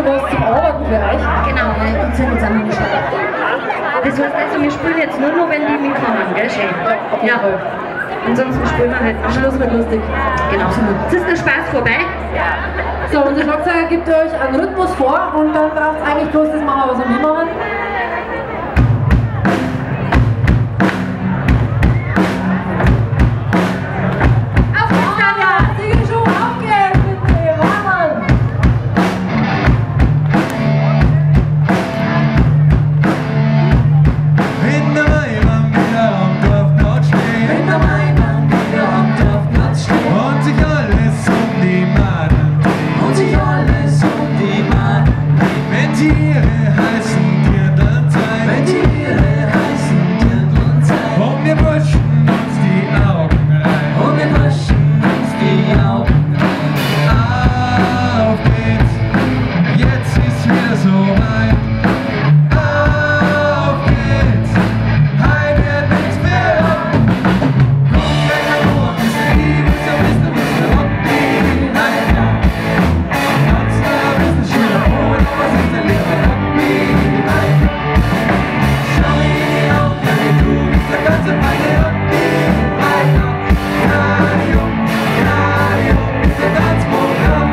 was zum Arbeiten für euch. Genau. Und sind jetzt einmal gestartet. Das heißt also, wir spielen jetzt nur noch, wenn die mitkommen, gell? Schön. Ja. Ansonsten spielen wir halt noch. Schluss wird lustig. Genau. Jetzt ist der Spaß vorbei. So, unser Schlagzeuger gibt euch einen Rhythmus vor und dann braucht es eigentlich bloß das machen, was wir machen. Auf geht's, Tanja! Die Schuhe aufgehen, bitte! Warten! Wenn der Weimann wieder am Dorfplatz steht, Wenn der Weimann wieder am Dorfplatz steht und sich alles um die Maden dreht, und sich alles um die Mann dreht, wenn Tiere heißen Dirndl zeigen, wenn Tiere heißen Dirndl zeigen und wir waschen uns die Augen rein, und wir waschen uns die Augen rein. auf geht's, jetzt ist wieder so weit. Auf geht's, heim wird nichts mehr ab. Komm, kleiner Nur, bist du lieb, bist du Rock, nein, ganz nah, bist du schöner, oh, was ist der Leben, nein. Schau mir in die Augen, ja, du bist der ganze feine Rock, nein. Radio, ist der Tanzprogramm.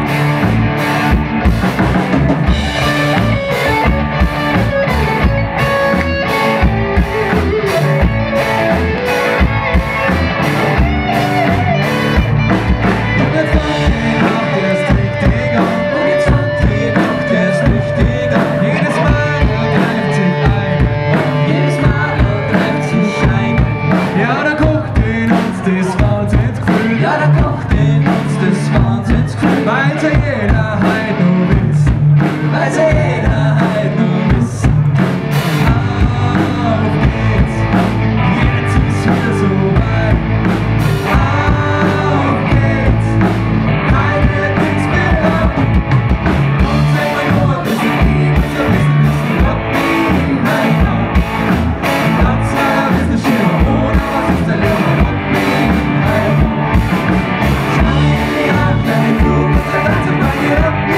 Und jetzt fand die Nacht erst richtig an. Und jetzt fand die Nacht erst richtig an. Jedes Mal greift sich ein. Jedes Mal greift sich ein. Ja, da kocht in uns das Wahnsinnsgefühl. Ja, da kocht in uns das Wahnsinnsgefühl. Weil's ja jeder halt nur wissen. Weiß ja jeder halt nur wissen. Auf geht's, jetzt ist wieder so weit. Auf geht's, heim wird nichts mehr ab. Und sag mal nur, bist du lieb, bist du Rock, nein. Ganz nah, bist du schön, ohne was ist der Leben, Rock, nein. Schau mir in die Augen, deine Kugel, der ganze Tag hier ab.